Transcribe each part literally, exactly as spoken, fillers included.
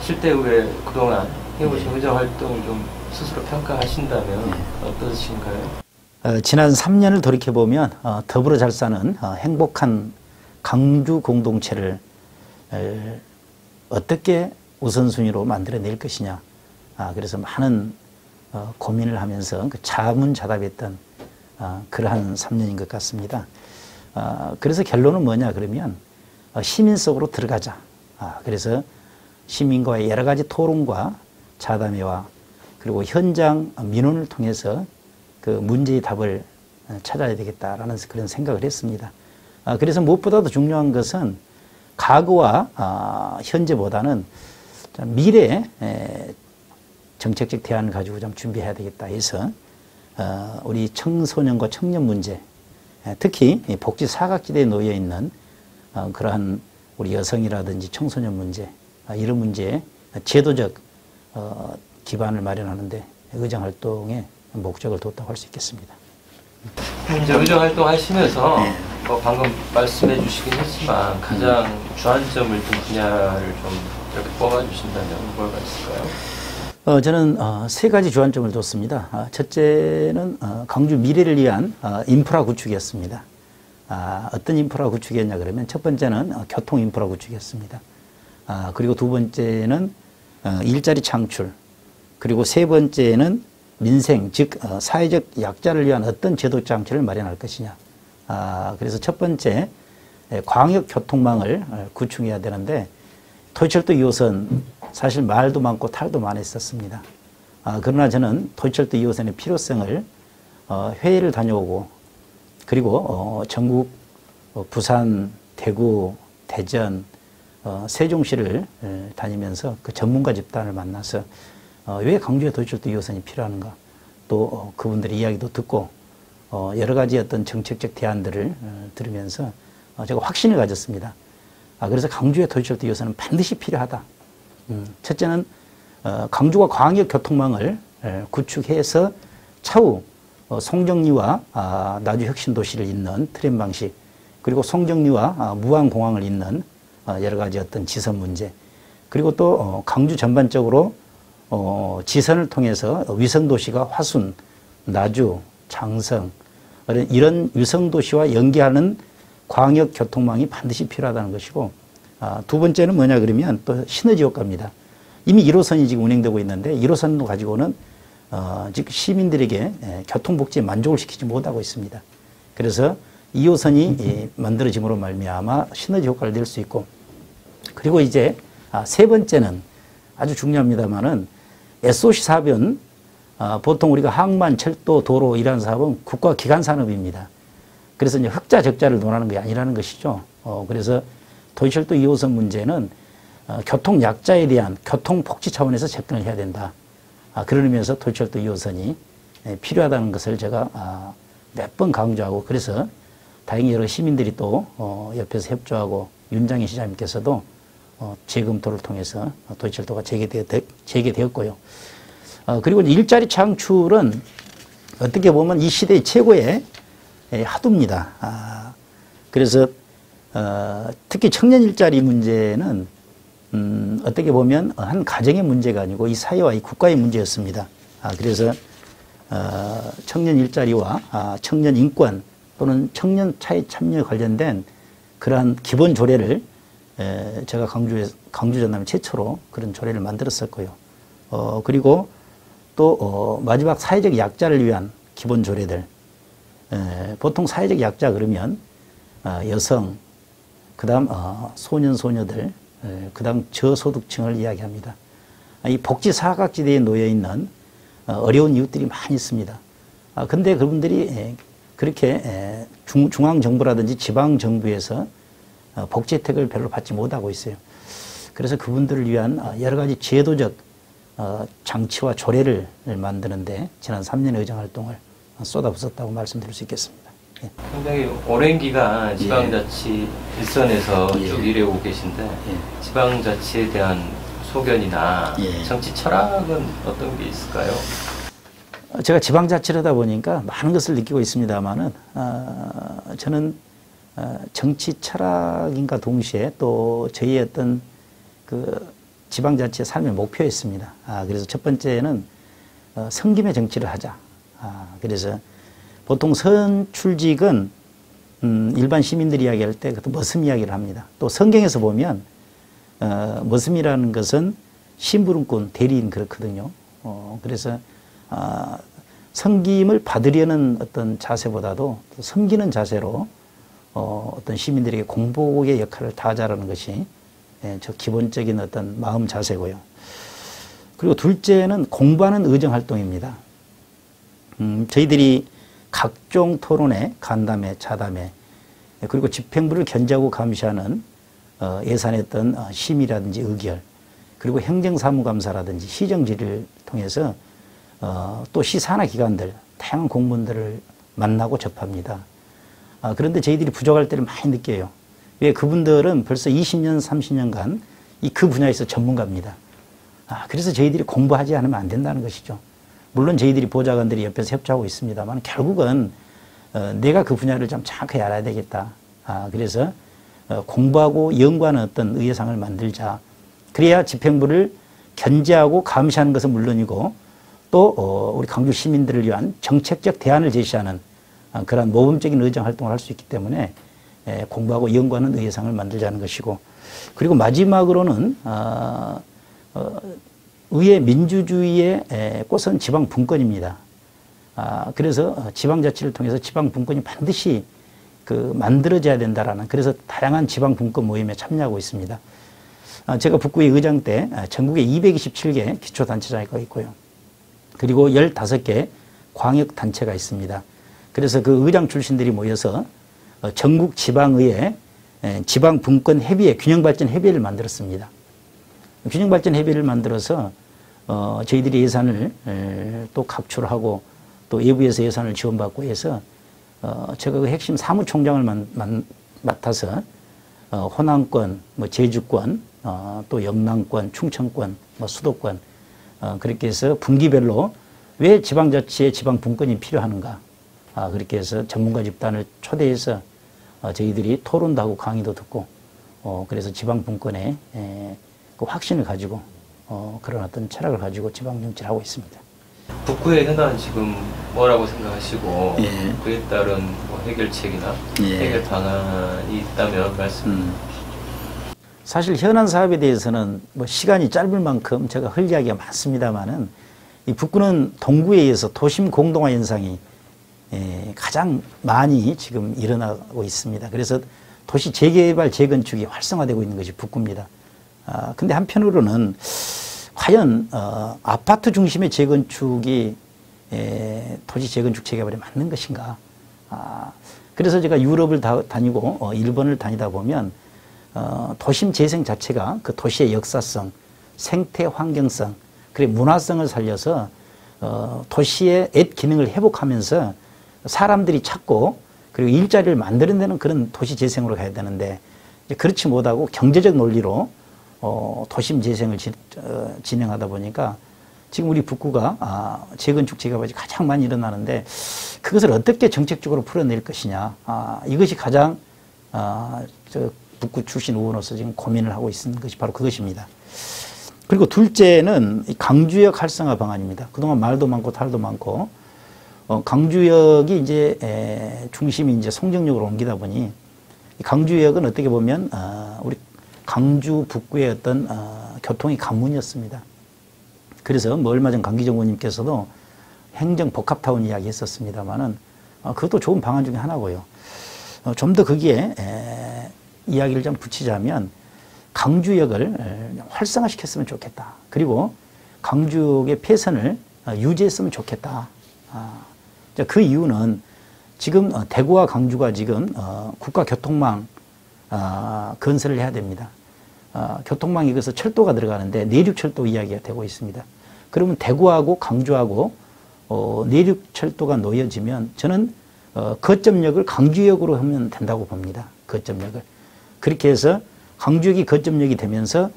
칠 대 후에 그동안 해오신 네. 의정 활동을 좀 스스로 평가하신다면 네. 어떠신가요? 어, 지난 삼 년을 돌이켜보면 어, 더불어 잘 사는 어, 행복한 강주 공동체를 에, 어떻게 우선순위로 만들어낼 것이냐. 아, 그래서 많은 어, 고민을 하면서 그 자문자답했던 어, 그러한 삼 년인 것 같습니다. 어, 그래서 결론은 뭐냐 그러면 어, 시민 속으로 들어가자. 아, 그래서 시민과의 여러 가지 토론과 자담회와 그리고 현장 민원을 통해서 그 문제의 답을 찾아야 되겠다라는 그런 생각을 했습니다. 아, 그래서 무엇보다도 중요한 것은 과거와 아, 현재보다는 미래 정책적 대안을 가지고 좀 준비해야 되겠다 해서 어, 우리 청소년과 청년 문제, 특히 복지 사각지대에 놓여 있는 어, 그러한 우리 여성이라든지 청소년 문제, 아, 이런 문제에 제도적 어, 기반을 마련하는데 의정 활동의 목적을 뒀다고 할 수 있겠습니다. 이제 의정 활동 하시면서 네. 뭐 방금 말씀해 주시긴 했지만 가장 음. 주안점을 둔 분야를 좀 이렇게 뽑아 주신다면 뭐가 있을까요? 어, 저는 어, 세 가지 주안점을 뒀습니다. 어, 첫째는 어, 강주 미래를 위한 어, 인프라 구축이었습니다. 아, 어떤 인프라 구축이었냐 그러면 첫 번째는 어, 교통 인프라 구축이었습니다. 아, 그리고 두 번째는 어, 일자리 창출, 그리고 세 번째는 민생, 즉 어, 사회적 약자를 위한 어떤 제도 장치를 마련할 것이냐. 아, 그래서 첫 번째 광역 교통망을 구축해야 되는데 도시철도 이 호선 사실 말도 많고 탈도 많았었습니다. 아, 그러나 저는 도시철도 이 호선의 필요성을 어, 회의를 다녀오고 그리고 어, 전국 어, 부산, 대구, 대전, 어, 세종시를 에, 다니면서 그 전문가 집단을 만나서 어, 왜 강주에 도시철도 이 호선이 필요한가, 또 어, 그분들의 이야기도 듣고 어, 여러 가지 어떤 정책적 대안들을 어, 들으면서 어, 제가 확신을 가졌습니다. 아, 그래서 강주의 도시철도 이 호선은 반드시 필요하다. 음, 첫째는 어, 강주가 광역 교통망을 에, 구축해서 차후 어, 송정리와 아, 나주 혁신도시를 잇는 트램 방식, 그리고 송정리와 아, 무안공항을 잇는 어, 여러 가지 어떤 지선 문제, 그리고 또 어, 강주 전반적으로 어, 지선을 통해서 위성도시가 화순, 나주, 장성 이런 위성도시와 연계하는 광역교통망이 반드시 필요하다는 것이고, 아, 두 번째는 뭐냐 그러면 또 시너지 효과입니다. 이미 일 호선이 지금 운행되고 있는데 일 호선도 가지고는 어, 즉 시민들에게 에, 교통복지에 만족을 시키지 못하고 있습니다. 그래서 이 호선이 예, 만들어짐으로 말미암아 시너지 효과를 낼 수 있고, 그리고 이제 아, 세 번째는 아주 중요합니다만은 에스오씨 사업은 아, 보통 우리가 항만, 철도, 도로 이라는 사업은 국가 기관 산업입니다. 그래서 이제 흑자 적자를 논하는 게 아니라는 것이죠. 어, 그래서 도시철도 이 호선 문제는 어, 교통 약자에 대한 교통 복지 차원에서 접근을 해야 된다. 아, 그런 의미에서 도시철도 이 호선이 예, 필요하다는 것을 제가 아, 몇 번 강조하고, 그래서 다행히 여러 시민들이 또 어, 옆에서 협조하고 윤장희 시장님께서도 어, 재검토를 통해서 도시철도가 재개되었, 재개되었고요. 어, 그리고 일자리 창출은 어떻게 보면 이 시대의 최고의 예, 화두입니다. 아, 그래서 어, 특히 청년 일자리 문제는 음, 어떻게 보면 한 가정의 문제가 아니고 이 사회와 이 국가의 문제였습니다. 아, 그래서 어, 청년 일자리와 아, 청년 인권 또는 청년 차의 참여에 관련된 그러한 기본 조례를 에, 제가 강주에, 강주 전남이 최초로 그런 조례를 만들었었고요. 어, 그리고 또 어, 마지막 사회적 약자를 위한 기본 조례들. 에, 보통 사회적 약자 그러면 어, 여성, 그 다음 어, 소년, 소녀들, 그 다음 저소득층을 이야기합니다. 이 복지 사각지대에 놓여있는 어, 어려운 이웃들이 많이 있습니다. 아, 근데 그분들이 에, 그렇게 에, 중, 중앙정부라든지 지방정부에서 어, 복지 혜택을 별로 받지 못하고 있어요. 그래서 그분들을 위한 어, 여러 가지 제도적 어, 장치와 조례를 만드는데 지난 삼 년의 의정활동을 쏟아붓었다고 말씀드릴 수 있겠습니다. 예. 상당히 오랜 기간 지방자치 예. 일선에서 예. 쭉 일해오고 계신데 예. 지방자치에 대한 소견이나 예. 정치 철학은 어떤 게 있을까요? 제가 지방자치를 하다 보니까 많은 것을 느끼고 있습니다만은 어, 저는 어, 정치 철학인과 동시에 또 저희의 어떤 그 지방자치의 삶의 목표였습니다. 아, 그래서 첫 번째는 어, 성김의 정치를 하자. 아, 그래서 보통 선출직은 음, 일반 시민들이 이야기할 때 그것도 머슴 이야기를 합니다. 또 성경에서 보면 어, 머슴이라는 것은 심부름꾼, 대리인 그렇거든요. 어, 그래서 어, 섬김을 받으려는 어떤 자세보다도 섬기는 자세로 어, 어떤 시민들에게 공복의 역할을 다하자라는 것이 예, 저 기본적인 어떤 마음 자세고요. 그리고 둘째는 공부하는 의정활동입니다. 음, 저희들이 각종 토론회, 간담회, 자담회, 그리고 집행부를 견제하고 감시하는 어, 예산했던 어, 심의라든지 의결, 그리고 행정사무감사라든지 시정질을 통해서 어, 또 시산하 기관들, 다양한 공무원들을 만나고 접합니다. 아, 그런데 저희들이 부족할 때를 많이 느껴요. 왜? 그분들은 벌써 이십 년, 삼십 년간 이 그 분야에서 전문가입니다. 아, 그래서 저희들이 공부하지 않으면 안 된다는 것이죠. 물론 저희들이 보좌관들이 옆에서 협조하고 있습니다만 결국은 어, 내가 그 분야를 좀 정확하게 알아야 되겠다. 아, 그래서 어, 공부하고 연구하는 어떤 의회상을 만들자. 그래야 집행부를 견제하고 감시하는 것은 물론이고 또 어, 우리 광주 시민들을 위한 정책적 대안을 제시하는 어, 그런 모범적인 의정활동을 할 수 있기 때문에 에, 공부하고 연구하는 의회상을 만들자는 것이고, 그리고 마지막으로는 어, 어, 의회 민주주의의 에, 꽃은 지방분권입니다. 아, 그래서 지방자치를 통해서 지방분권이 반드시 그 만들어져야 된다라는, 그래서 다양한 지방분권 모임에 참여하고 있습니다. 아, 제가 북구의 의장 때 전국에 이백이십칠 개 기초단체장이 있고요. 그리고 열다섯 개 광역단체가 있습니다. 그래서 그 의장 출신들이 모여서 전국 지방의회 지방분권 협의회, 균형발전 협의회를 만들었습니다. 균형발전 협의회를 만들어서 어, 저희들이 예산을 에, 또 각출하고 또 외부에서 예산을 지원받고 해서 어, 제가 그 핵심 사무총장을 만, 만, 맡아서 어, 호남권, 뭐 제주권, 어, 또 영남권, 충청권, 뭐 수도권 어, 그렇게 해서 분기별로 왜 지방자치에 지방분권이 필요한가, 아, 그렇게 해서 전문가 집단을 초대해서 어, 저희들이 토론도 하고 강의도 듣고 어, 그래서 지방분권에 에, 그 확신을 가지고 어, 그런 어떤 철학을 가지고 지방정치를 하고 있습니다. 북구의 현안 지금 뭐라고 생각하시고 예. 그에 따른 뭐 해결책이나 예. 해결 방안이 있다면 말씀. 음. 사실 현안 사업에 대해서는 뭐 시간이 짧을 만큼 제가 할 이야기가 많습니다만은 이 북구는 동구에 의해서 도심 공동화 현상이 에, 가장 많이 지금 일어나고 있습니다. 그래서 도시 재개발 재건축이 활성화되고 있는 것이 북구입니다. 아, 근데 한편으로는 과연 어, 아파트 중심의 재건축이 에, 도시 재건축 재개발에 맞는 것인가? 아, 그래서 제가 유럽을 다, 다니고 어, 일본을 다니다 보면 어, 도심 재생 자체가 그 도시의 역사성, 생태 환경성, 그리고 문화성을 살려서 어, 도시의 옛 기능을 회복하면서 사람들이 찾고 그리고 일자리를 만들어내는 그런 도시 재생으로 가야 되는데 그렇지 못하고 경제적 논리로 어, 도심 재생을 지, 어, 진행하다 보니까 지금 우리 북구가 아, 재건축 재개발이 가장 많이 일어나는데 그것을 어떻게 정책적으로 풀어낼 것이냐, 아, 이것이 가장 아, 저 북구 출신 의원으로서 지금 고민을 하고 있는 것이 바로 그것입니다. 그리고 둘째는 강주역 활성화 방안입니다. 그동안 말도 많고 탈도 많고 어, 강주역이 이제 에, 중심이 이제 송정역으로 옮기다 보니 강주역은 어떻게 보면 어, 우리 강주 북구의 어떤 어, 교통의 관문이었습니다. 그래서 뭐 얼마 전 강기정 의원님께서도 행정 복합타운 이야기 했었습니다만은 어, 그것도 좋은 방안 중에 하나고요. 어, 좀 더 거기에 에, 이야기를 좀 붙이자면 강주역을 에, 활성화시켰으면 좋겠다. 그리고 강주역의 폐선을 어, 유지했으면 좋겠다. 아, 그 이유는 지금 어, 대구와 강주가 지금 어, 국가교통망 어, 건설을 해야 됩니다. 어, 교통망이 그래서 철도가 들어가는데 내륙철도 이야기가 되고 있습니다. 그러면 대구하고 강주하고 어, 내륙철도가 놓여지면 저는 어, 거점역을 강주역으로 하면 된다고 봅니다. 거점역을. 그렇게 해서 강주역이 거점역이 되면서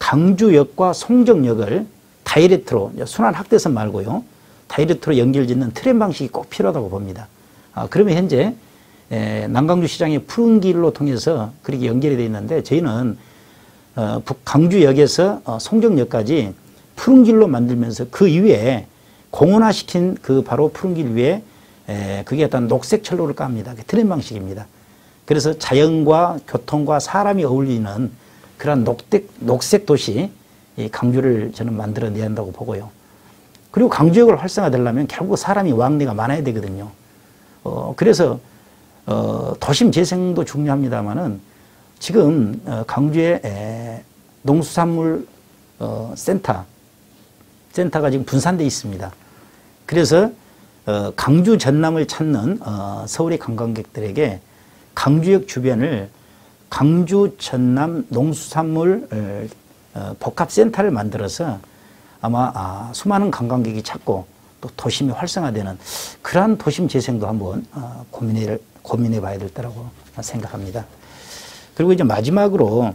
강주역과 송정역을 다이렉트로, 순환 확대선 말고요, 다이렉트로 연결짓는 트램 방식이 꼭 필요하다고 봅니다. 아, 그러면 현재 에, 남강주 시장의 푸른 길로 통해서 그렇게 연결이 되어 있는데 저희는 어, 강주역에서 어, 송정역까지 푸른 길로 만들면서 그 위에 공원화시킨 그 바로 푸른 길 위에 에, 그게 어떤 녹색 철로를 깝니다. 트램 방식입니다. 그래서 자연과 교통과 사람이 어울리는 그런 녹색, 녹색 도시 이 강주를 저는 만들어내야 한다고 보고요. 그리고 강주역을 활성화되려면 결국 사람이 왕래가 많아야 되거든요. 어, 그래서 어, 도심 재생도 중요합니다만은 지금 어, 강주에 에, 농수산물 어, 센터 센터가 지금 분산되어 있습니다. 그래서 어, 강주 전남을 찾는 어, 서울의 관광객들에게 강주역 주변을 강주 전남 농수산물 어, 복합센터를 만들어서 아마 아, 수많은 관광객이 찾고 또 도심이 활성화되는 그러한 도심 재생도 한번 어, 고민해, 고민해 봐야 될 거라고 생각합니다. 그리고 이제 마지막으로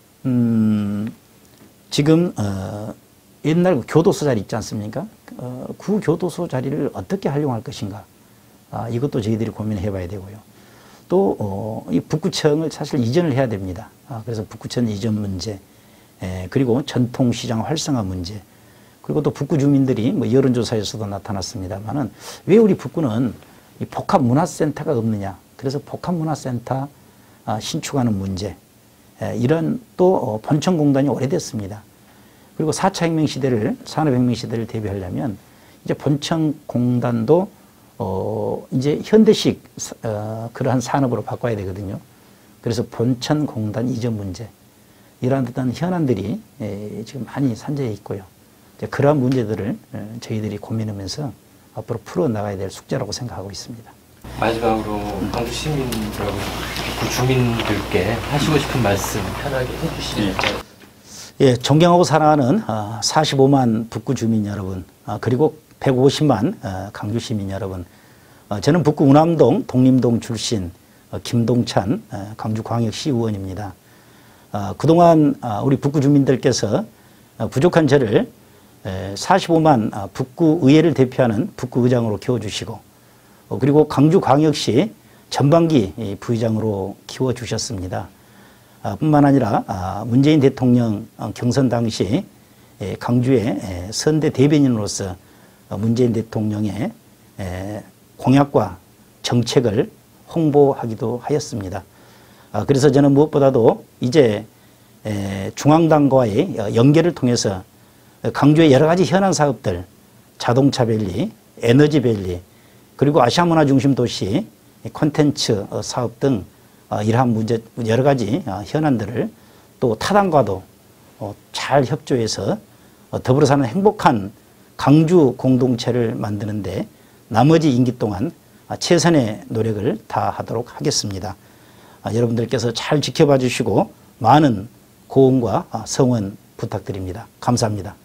음, 지금 어, 옛날 교도소 자리 있지 않습니까? 어, 구 교도소 자리를 어떻게 활용할 것인가? 아, 이것도 저희들이 고민해 봐야 되고요. 또, 어, 이 북구청을 사실 이전을 해야 됩니다. 아, 그래서 북구청 이전 문제, 에, 그리고 전통시장 활성화 문제, 그리고 또 북구 주민들이 뭐 여론조사에서도 나타났습니다만은 왜 우리 북구는 이 복합문화센터가 없느냐? 그래서 복합문화센터 아, 신축하는 문제, 에, 이런 또 어, 본청공단이 오래됐습니다. 그리고 사 차 혁명 시대를, 산업혁명 시대를 대비하려면 이제 본청공단도 어, 이제 현대식 어, 그러한 산업으로 바꿔야 되거든요. 그래서 본청공단 이전 문제, 이러한 듯한 현안들이 에, 지금 많이 산재해 있고요. 이제 그러한 문제들을 에, 저희들이 고민하면서 앞으로 풀어나가야 될 숙제라고 생각하고 있습니다. 마지막으로 강주 시민들하고 그 주민들께 하시고 싶은 말씀 편하게 해주시면. 예, 존경하고 사랑하는 사십오만 북구 주민 여러분, 그리고 백오십만 강주 시민 여러분, 저는 북구 운암동 독림동 출신 김동찬 강주광역시 의원입니다. 그동안 우리 북구 주민들께서 부족한 저를 사십오만 북구 의회를 대표하는 북구 의장으로 키워주시고, 그리고 강주광역시 전반기 부의장으로 키워주셨습니다. 뿐만 아니라 문재인 대통령 경선 당시 강주의 선대 대변인으로서 문재인 대통령의 공약과 정책을 홍보하기도 하였습니다. 그래서 저는 무엇보다도 이제 중앙당과의 연계를 통해서 강주의 여러 가지 현안 사업들, 자동차 밸리, 에너지 밸리, 그리고 아시아 문화 중심 도시 콘텐츠 사업 등 이러한 문제, 여러 가지 현안들을 또 타당과도 잘 협조해서 더불어 사는 행복한 강주 공동체를 만드는데 나머지 임기 동안 최선의 노력을 다하도록 하겠습니다. 여러분들께서 잘 지켜봐 주시고 많은 고응과 성원 부탁드립니다. 감사합니다.